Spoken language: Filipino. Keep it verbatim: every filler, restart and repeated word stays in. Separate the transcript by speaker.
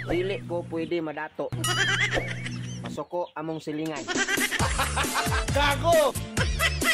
Speaker 1: Dili ko pwede madato. Pasuko among silingan.
Speaker 2: Gago!